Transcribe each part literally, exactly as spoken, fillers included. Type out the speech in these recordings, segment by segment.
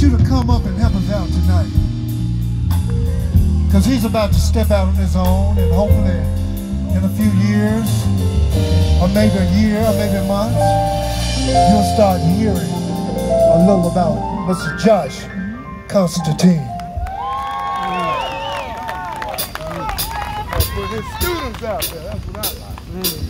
you to come up and help us out tonight. Because he's about to step out on his own, and hopefully in a few years, or maybe a year, or maybe months, you'll start hearing a little about Mister Josh Constantine. Put his students out there, that's what I like. Mm.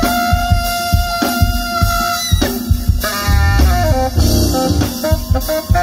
Thank you.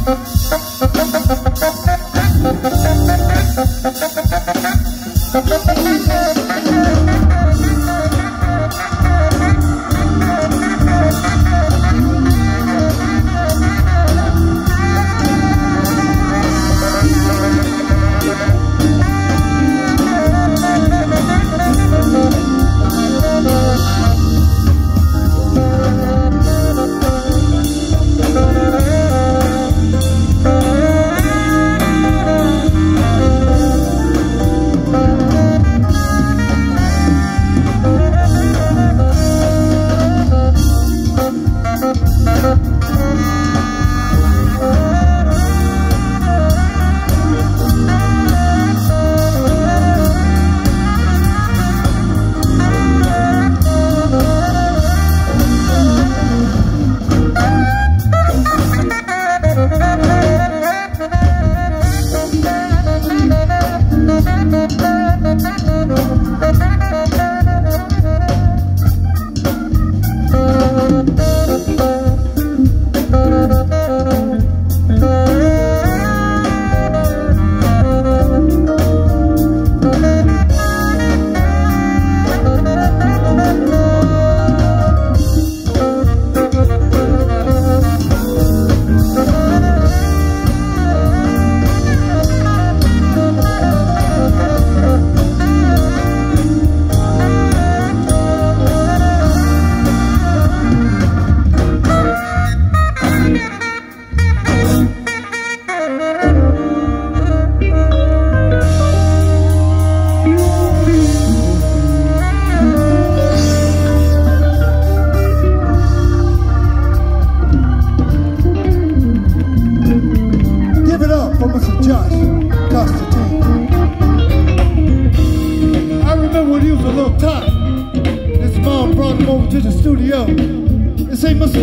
To the studio and say, Mister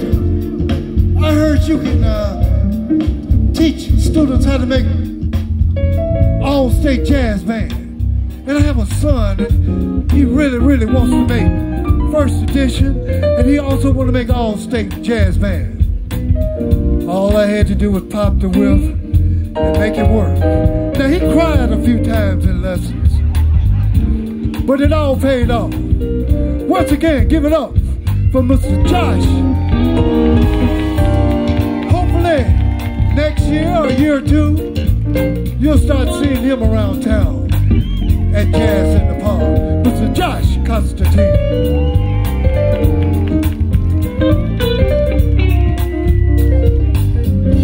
Houston, I heard you can uh, teach students how to make all-state jazz band. And I have a son that he really, really wants to make first edition, and he also want to make all-state jazz band. All I had to do was pop the whiff and make it work. Now, he cried a few times in lessons, but it all paid off. Once again, give it up for Mister Josh. Hopefully, next year or a year or two, you'll start seeing him around town at Jazz in the Park. Mister Josh Constantine.